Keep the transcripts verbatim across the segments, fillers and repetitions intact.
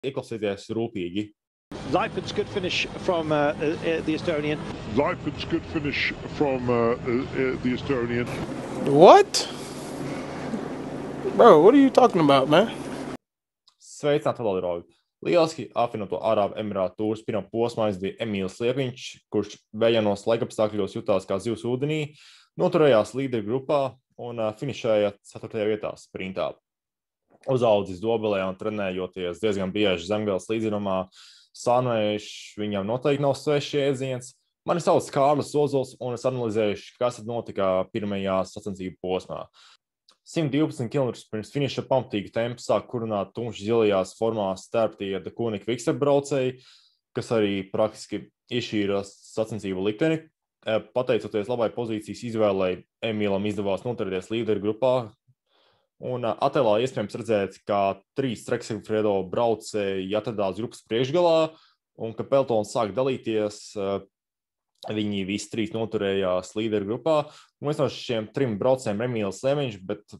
ieklausīties rūpīgi. Leipert's good finish from uh, uh, the Estonian. Leipert's good finish from uh, uh, the Estonian. What? Bro, what are you talking about, man? Sveicināti, vēl draugi! Lieliski apvienoto Arābu Emirātu tūres pirmā posmā aizdīja Emīls Liepiņš, kurš vējienos laikapstākļos jutās kā zivs ūdenī, noturējās līderu grupā un uh, finišēja ceturtajā vietā sprintā. Uzaudzis Dobelē un trenējoties diezgan bieži zemgales līdzinumā, Sānvējš viņam noteikti nav svešs jēdziens. Mani sauc Kārlis Ozols un es analizējuši, kas tad notika pirmajā sacensību posmā. simt divpadsmit kilometrus pirms finiša pamatīgi tempu sāk kurināt tumši zilajās formās stērptie Dakuni Quickstep braucēji, kas arī praktiski izšķīra sacensību likteni. Pateicoties labai pozīcijas izvēlei, Emīlam izdevās noturēties līderu grupā. Un attēlā iespējams redzēt, kā trīs Trek Segafredo braucēji atradās grupas priekšgalā, un ka peltons sāk dalīties, viņi visi trīs noturējās līderu grupā. Un viens no šiem trim braucējiem Emīls Liepiņš, bet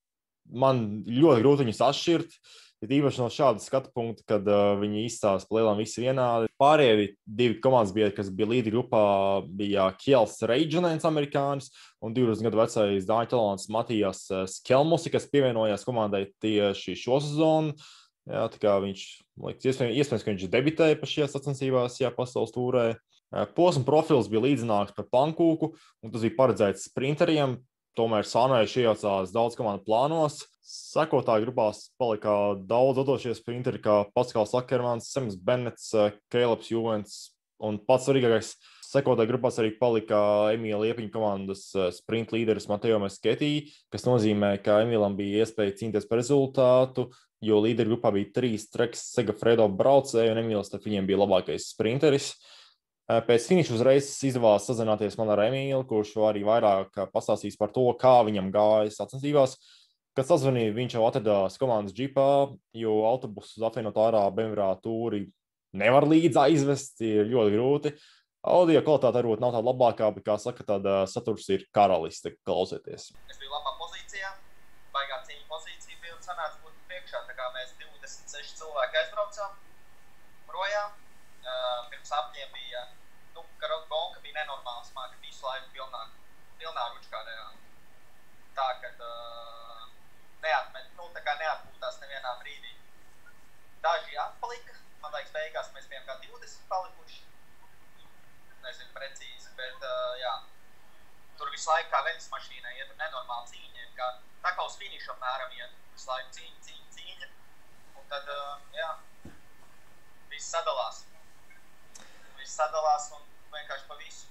man ļoti grūti viņus atšķirt, ir īpaši no šāda skatu punkta, kad uh, viņi izstāsta lielām visi vienādi. Pārējie divi komandas biedri, kas bija līderu grupā, bija Kjels Reidžanens, amerikānis, un divdesmit gadu vecais dāņu talants Matijas Skelmosi, kas pievienojās komandai tieši šo sezonu. Jā, tā kā viņš, liekas, iespējams, iespējams, ka viņš debitēja pa šajās sacensībās, jā, pasaules tūrē. Posma profils bija līdzināks par pankūku, un tas bija paredzēts sprinteriem, tomēr Sānvējš iejaucās daudz komandu plānos. Sekotāju grupās palika daudz dodošie sprinteri, kā Paskals Akermans, Sems Bennets, Kēleps Juvens, un pats svarīgākais sekotāju grupās arī palika Emīla Liepiņa komandas sprint līderis Mateo Mesketī, kas nozīmē, ka Emīlam bija iespēja cīnīties par rezultātu, jo līderu grupā bija trīs Trek Segafredo braucēji, un Emīls tad viņiem bija labākais sprinteris. Pēc finiša uzreiz izdevās sazināties man ar Emīlu, kurš arī vairāk pastāstīs par to, kā viņam gāja sacensībās. Kad sazvanīja, viņš jau atradās komandas džipā, jo autobusu uz apvienoto Arābu Emirātu tūri nevar līdz aizvest, ir ļoti grūti. Audio kvalitāte varbūt nav tāda labākā, bet, kā saka, tāda saturs ir karalis, tā klausieties. Es biju labā pozīcijā, baigā cīņa pozīcija bija un sanāca būt priekšā, tā kā mēs divdesmit seši cilvēki aizbraucām projām. Uh, pirms apņiem bija, nu, ka gonka bija nenormāli smaka, visu laiku pilnā, pilnā ručkārējā. Tā, kad uh, neatmet, nu, tā kā neatpūtās nevienā brīdī. Daži atpalika, man liekas, beigās mēs bijām kā divdesmit palikuši. Nezinu precīzi, bet, uh, jā, tur visu laiku kā veļas mašīnai iet nenormāli cīņa, kā tā kā uz finišu apmēram iet, visu laiku cīņa, cīņa, cīņa. Un tad, uh, jā, viss sadalās. Viss sadalās un vienkārši pa visu.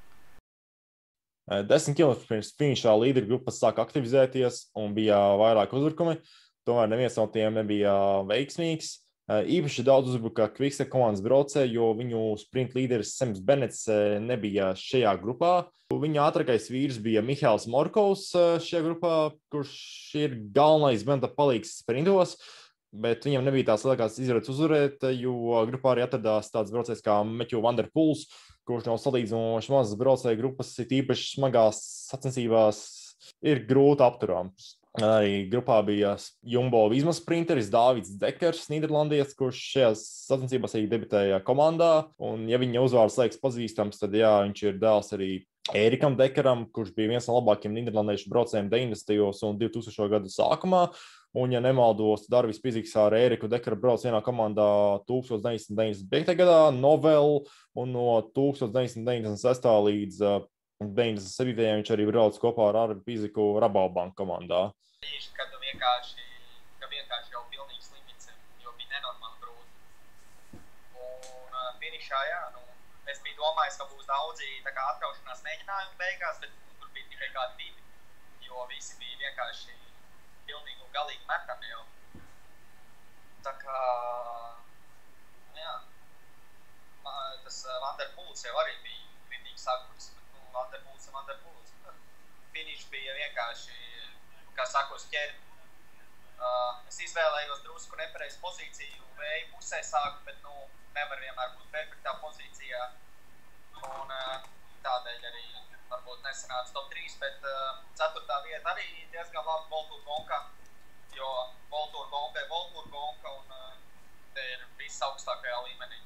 Desmit kilometrus pirms finišā līderu grupas sāk aktivizēties un bija vairāk uzbrukumi, tomēr neviens no tiem nebija veiksmīgs. Īpaši daudz uzbruka Quickstep komandas braucēji, jo viņu sprint līderis Sems Bennets nebija šajā grupā. Viņa ātrākais vīrs bija Mihails Morkovs šajā grupā, kurš ir galvenais Benneta palīgs sprintos. Bet viņam nebija tās lielākās izredzes uzvarēt, jo grupā arī atradās tāds braucējs kā Matthew Van Der Poels, kurš no salīdzinoši mazas braucēju grupas, ir īpaši smagās sacensībās, ir grūti apturams. Arī grupā bija Jumbo Visma sprinteris Dāvids Dekers, nīderlandietis, kurš šajās sacensībās arī debitēja komandā. Un ja viņa uzvārds liekas pazīstams, tad jā, viņš ir dēls arī Ērikam Dekeram, kurš bija viens no labākiem nīderlandiešu braucējiem deviņdesmitajos un divtūkstošo gadu sākumā. Un, ja nemaldos, Darvis Piziks ar Ēriku Dekaru brauc vienā komandā tūkstoš deviņsimt deviņdesmit piektajā gadā, Novel, un no tūkstoš deviņsimt deviņdesmit sestajā līdz deviņdesmit septītajam viņš arī brauc kopā ar Darvi Piziku Rabobank komandā. Kad vienkārši, ka vienkārši jau pilnīgs limits, jo bija nenormāli grūti. Un uh, finišā, jā, nu, es biju domājis, ka būs daudzi tā kā atkaušanās mēģinājumi beigās, bet tur bija tikai kādi divi, jo visi bija vienkārši pilnīgi un galīgi metami jau. Tā kā, jā, tas Van Der Poels jau arī bija kritīgi sakuris, bet, nu, Van Der Poels ir Van Der Poels. Finiš bija vienkārši, kā sakos, ķeri. Uh, es izvēlējos drusku nepareizu pozīciju, vēju pusē sāku, bet, nu, nevar vienmēr būt perfektā pozīcijā. Un uh, tādēļ arī varbūt nesanāca top trīs, bet uh, ceturtā vieta arī diezgan labi Voltūr Gonka, jo Voltūr Gonka ir Voltūr Gonka un uh, te ir viss augstākajā līmenī.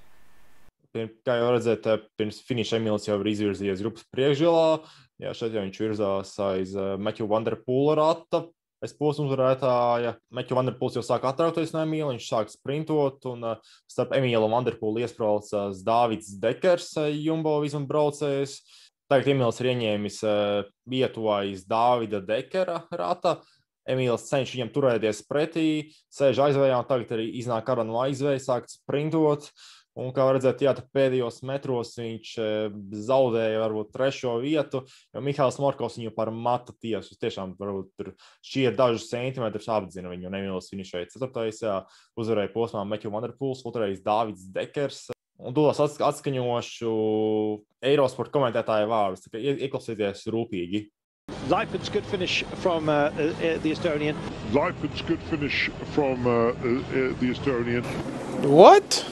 Kā jau redzēt, pirms finiša Emīls jau ir izvirzījies grupas priekšgalā. Jā, šeit jau viņš virzās aiz Matthew Van Der Poela rata. Es posmu uzvarētāja. Matthew Van Der Poels jau sāk atraukties no Emīla, viņš sāk sprintot, un starp Emīlu un Van Der Poelu iespraucās Dāvids Dekers, Jumbo Visma braucējs. Tagad Emīls ir ieņēmis vietu aiz Dāvida Dekera rata. Emīls cenš viņam turēties pretī, sēž aizvējā, un tagad arī iznāk ārā no aizvēja, sāk sprintot. Un, kā redzēt, jā, pēdējos metros viņš zaudēja varbūt trešo vietu, jo Mihāls Morkovs viņu par mata tiesu. Tiešām varbūt tur šķiet dažus centimetrus apdzina viņu, un Emīls finišēja ceturtais, jā, uzvarēja posmā Matthew Van Der Poels, otrreiz Dāvids Dekers. Un tūlās atskaņošu Eurosport komentētāju vārdus, tā kā ieklausieties rūpīgi. Leipheids good finish from uh, uh, the Estonian. Leipheids good finish from uh, uh, the Estonian. What?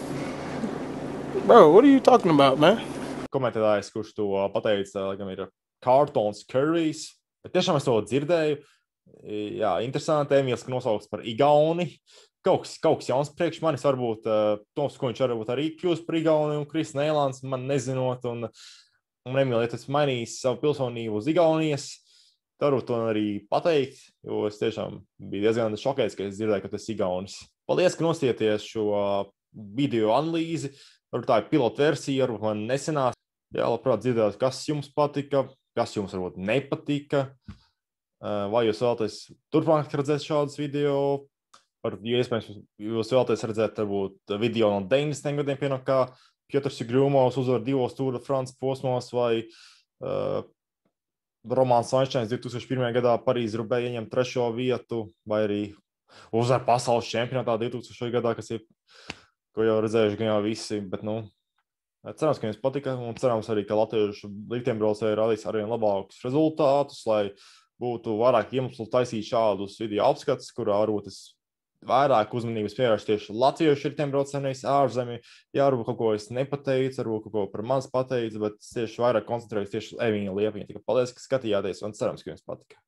Bro, what are you talking about, man? Komentētājs, kurš to pateica, laikam ir Cartons Currys. Bet tiešām es to dzirdēju. Jā, interesanti. Emīls nosaukts par Igauni. Kaut kas, kaut kas jauns priekš manis. Varbūt uh, Toms Kuņš varbūt arī kļūst par Igauni un Kris Nēlāns man nezinot. Un, un Emīl, ja tas mainīs savu pilsonību uz Igaunijas, varbūt to arī pateikt, jo es tiešām biju diezgan šokēts, ka es dzirdēju, ka tas ir Igaunis. Paldies, ka nostieties šo video analīzi. Varbūt tā ir pilota versija, varbūt man nesenās. Jā, labprāt dzirdēt, kas jums patika, kas jums varbūt nepatika. Vai jūs vēlaties turpmāk redzēt šādus video? Varbūt, ja iespējams, jūs vēlaties redzēt varbūt video no deviņdesmitiem gadiem, piemēram, kā Piotrs Grūmovs uzvar divos Tour de France posmos, vai uh, Romāns Vainšteins divi tūkstoši pirmajā gadā Parīzes-Roubaix ieņem trešo vietu, vai arī uzvar pasaules čempionātā divi tūkstošajā gadā, kas ir, ko jau redzējuši gan jau visi, bet, nu, cerams, ka jums patika, un cerams arī, ka latviešu riteņbraucēji radīs arvien labākus rezultātus, lai būtu vairāk iemeslu taisīt šādus video apskatus, kurā varbūt es vairāk uzmanības pievēršu tieši latviešu riteņbraucējiem, nevis ārzemju. Jā, varbūt kaut ko es nepateicu, varbūt kaut ko par mans pateicu, bet tieši vairāk koncentrējos tieši uz Emīlu Liepiņu. Paldies, ka skatījāties, un cerams, ka jums patika.